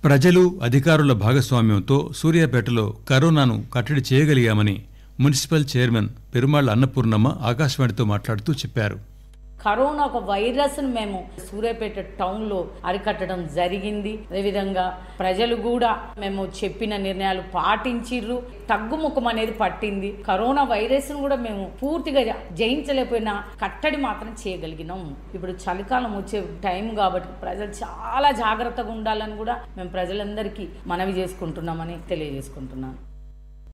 ప్రజలు అధికారుల భాగస్వామ్యంతో సూర్యాపేటలో కరోనాను కట్టడి చేయగలిగామని మున్సిపల్ చైర్మన్ పెరుమాళ్ల అన్నపూర్ణమ్మ ఆకాశవాణితో మాట్లాడుతూ చెప్పారు. కరోనా ఒక వైరస్ను మేము సూర్యాపేట టౌన్లో అరికట్టడం జరిగింది. అదేవిధంగా ప్రజలు కూడా మేము చెప్పిన నిర్ణయాలు పాటించిర్రు. తగ్గుముఖం అనేది పట్టింది. కరోనా వైరస్ను కూడా మేము పూర్తిగా జయించలేకపోయినా కట్టడి మాత్రం చేయగలిగినాం. ఇప్పుడు చలికాలం వచ్చే టైం కాబట్టి ప్రజలు చాలా జాగ్రత్తగా ఉండాలని కూడా మేము ప్రజలందరికీ మనవి చేసుకుంటున్నామని తెలియజేసుకుంటున్నాను.